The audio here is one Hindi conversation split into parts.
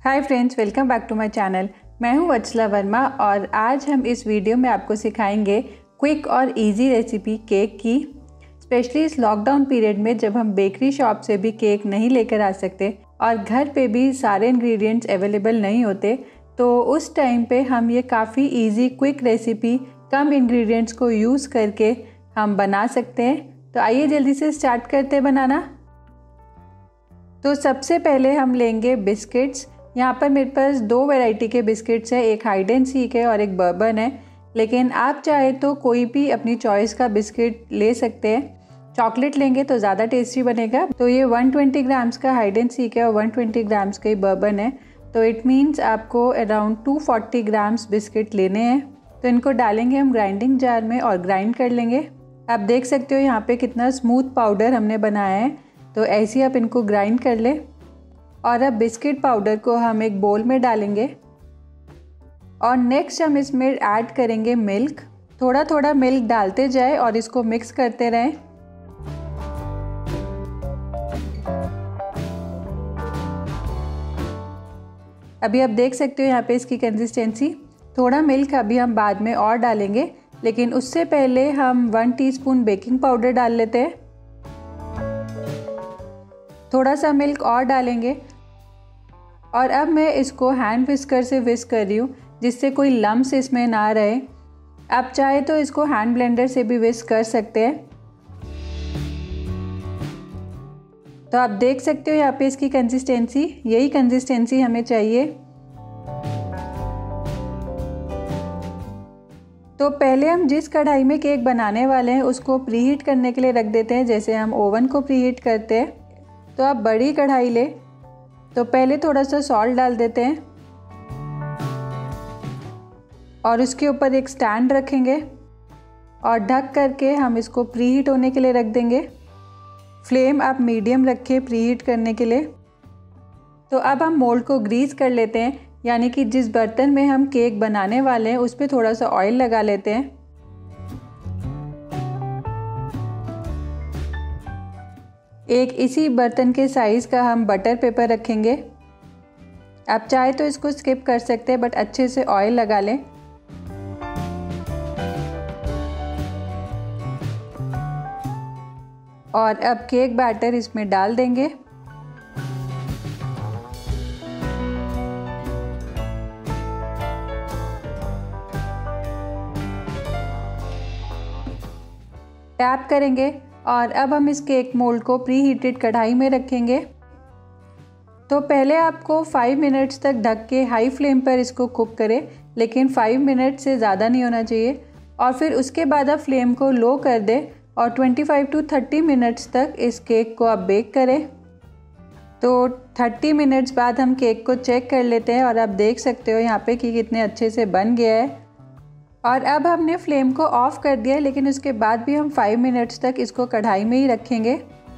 Hi friends, welcome back to my channel. मैं हूं वत्सला वर्मा और आज हम इस वीडियो में आपको सिखाएंगे क्विक और इजी रेसिपी केक की। स्पेशली इस लॉकडाउन पीरियड में जब हम बेकरी शॉप से भी केक नहीं लेकर आ सकते और घर पे भी सारे इंग्रेडिएंट्स अवेलेबल नहीं होते, तो उस टाइम पे हम ये काफ़ी इजी क्विक रेसिपी कम इंग्रेडिएंट्स को यूज़ करके हम बना सकते हैं। तो आइए जल्दी से स्टार्ट करते हैं बनाना। तो सबसे पहले हम लेंगे बिस्किट्स। यहाँ पर मेरे पास दो वैरायटी के बिस्किट्स हैं, एक हाइड एंड सीक है और एक बर्बन है, लेकिन आप चाहे तो कोई भी अपनी चॉइस का बिस्किट ले सकते हैं। चॉकलेट लेंगे तो ज़्यादा टेस्टी बनेगा। तो ये 120 ग्राम्स का हाइड एंड सीक है और 120 ग्राम्स का ही बर्बन है, तो इट मीन्स आपको अराउंड 240 ग्राम्स बिस्किट लेने हैं। तो इनको डालेंगे हम ग्राइंडिंग जार में और ग्राइंड कर लेंगे। आप देख सकते हो यहाँ पे कितना स्मूथ पाउडर हमने बनाया है। तो ऐसे ही आप इनको ग्राइंड कर लें और अब बिस्किट पाउडर को हम एक बोल में डालेंगे और नेक्स्ट हम इसमें ऐड करेंगे मिल्क। थोड़ा थोड़ा मिल्क डालते जाए और इसको मिक्स करते रहें। अभी आप देख सकते हो यहाँ पे इसकी कंसिस्टेंसी। थोड़ा मिल्क अभी हम बाद में और डालेंगे, लेकिन उससे पहले हम 1 टीस्पून बेकिंग पाउडर डाल लेते हैं। थोड़ा सा मिल्क और डालेंगे और अब मैं इसको हैंड विस्कर से विस्क कर रही हूँ, जिससे कोई लम्स इसमें ना रहे। आप चाहे तो इसको हैंड ब्लेंडर से भी विस्क कर सकते हैं। तो आप देख सकते हो यहाँ पे इसकी कंसिस्टेंसी, यही कंसिस्टेंसी हमें चाहिए। तो पहले हम जिस कढ़ाई में केक बनाने वाले हैं उसको प्रीहीट करने के लिए रख देते हैं, जैसे हम ओवन को प्रीहीट करते हैं। तो आप बड़ी कढ़ाई ले, तो पहले थोड़ा सा सॉल्ट डाल देते हैं और उसके ऊपर एक स्टैंड रखेंगे और ढक करके हम इसको प्रीहीट होने के लिए रख देंगे। फ्लेम आप मीडियम रखें प्रीहीट करने के लिए। तो अब हम मोल्ड को ग्रीस कर लेते हैं, यानी कि जिस बर्तन में हम केक बनाने वाले हैं उस पर थोड़ा सा ऑयल लगा लेते हैं। एक इसी बर्तन के साइज़ का हम बटर पेपर रखेंगे। आप चाहे तो इसको स्किप कर सकते हैं, बट अच्छे से ऑयल लगा लें। और अब केक बैटर इसमें डाल देंगे। टैप करेंगे और अब हम इस केक मोल्ड को प्री हीटेड कढ़ाई में रखेंगे। तो पहले आपको 5 मिनट्स तक ढक के हाई फ्लेम पर इसको कुक करें, लेकिन 5 मिनट से ज़्यादा नहीं होना चाहिए। और फिर उसके बाद आप फ्लेम को लो कर दें और 25 to 30 मिनट्स तक इस केक को आप बेक करें। तो 30 मिनट्स बाद हम केक को चेक कर लेते हैं और आप देख सकते हो यहाँ पे कि कितने अच्छे से बन गया है। और अब हमने फ्लेम को ऑफ़ कर दिया है, लेकिन उसके बाद भी हम 5 मिनट्स तक इसको कढ़ाई में ही रखेंगे।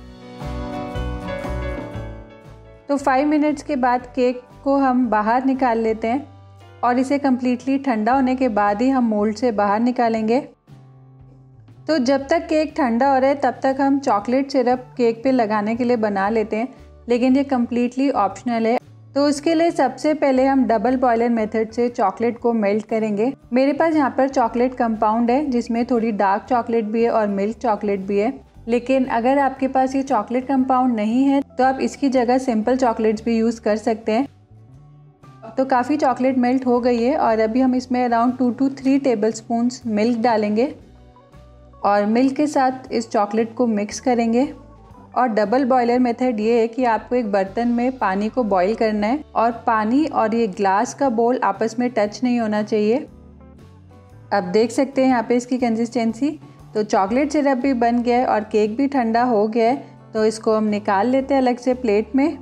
तो 5 मिनट्स के बाद केक को हम बाहर निकाल लेते हैं और इसे कम्प्लीटली ठंडा होने के बाद ही हम मोल्ड से बाहर निकालेंगे। तो जब तक केक ठंडा हो रहा है तब तक हम चॉकलेट सिरप केक पे लगाने के लिए बना लेते हैं, लेकिन ये कम्प्लीटली ऑप्शनल है। तो उसके लिए सबसे पहले हम डबल बॉयलर मेथड से चॉकलेट को मेल्ट करेंगे। मेरे पास यहाँ पर चॉकलेट कंपाउंड है, जिसमें थोड़ी डार्क चॉकलेट भी है और मिल्क चॉकलेट भी है। लेकिन अगर आपके पास ये चॉकलेट कंपाउंड नहीं है तो आप इसकी जगह सिंपल चॉकलेट्स भी यूज़ कर सकते हैं। तो काफ़ी चॉकलेट मेल्ट हो गई है और अभी हम इसमें अराउंड 2 to 3 टेबलस्पून्स मिल्क डालेंगे और मिल्क के साथ इस चॉकलेट को मिक्स करेंगे। और डबल बॉयलर मेथड ये है कि आपको एक बर्तन में पानी को बॉईल करना है और पानी और ये ग्लास का बोल आपस में टच नहीं होना चाहिए। अब देख सकते हैं यहाँ पे इसकी कंसिस्टेंसी। तो चॉकलेट सिरप भी बन गया है और केक भी ठंडा हो गया है, तो इसको हम निकाल लेते हैं अलग से प्लेट में।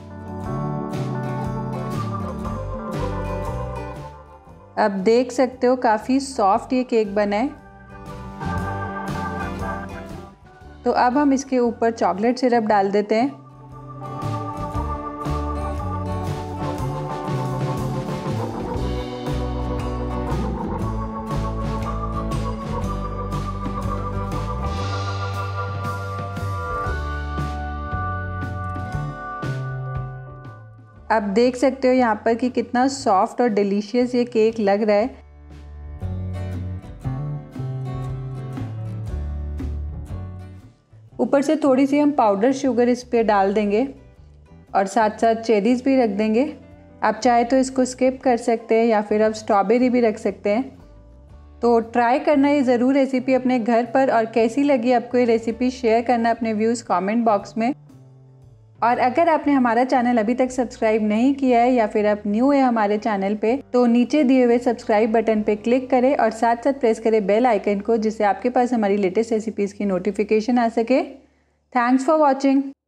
अब देख सकते हो काफ़ी सॉफ्ट ये केक बना है। तो अब हम इसके ऊपर चॉकलेट सिरप डाल देते हैं। आप देख सकते हो यहाँ पर कि कितना सॉफ्ट और डिलीशियस ये केक लग रहा है। ऊपर से थोड़ी सी हम पाउडर शुगर इस पे डाल देंगे और साथ साथ चेरीज़ भी रख देंगे। आप चाहे तो इसको स्किप कर सकते हैं या फिर आप स्ट्रॉबेरी भी रख सकते हैं। तो ट्राई करना ये ज़रूर रेसिपी अपने घर पर, और कैसी लगी आपको ये रेसिपी शेयर करना अपने व्यूज़ कमेंट बॉक्स में। और अगर आपने हमारा चैनल अभी तक सब्सक्राइब नहीं किया है या फिर आप न्यू है हमारे चैनल पे, तो नीचे दिए हुए सब्सक्राइब बटन पे क्लिक करें और साथ साथ प्रेस करें बेल आइकन को, जिससे आपके पास हमारी लेटेस्ट रेसिपीज़ की नोटिफिकेशन आ सके। Thanks for watching.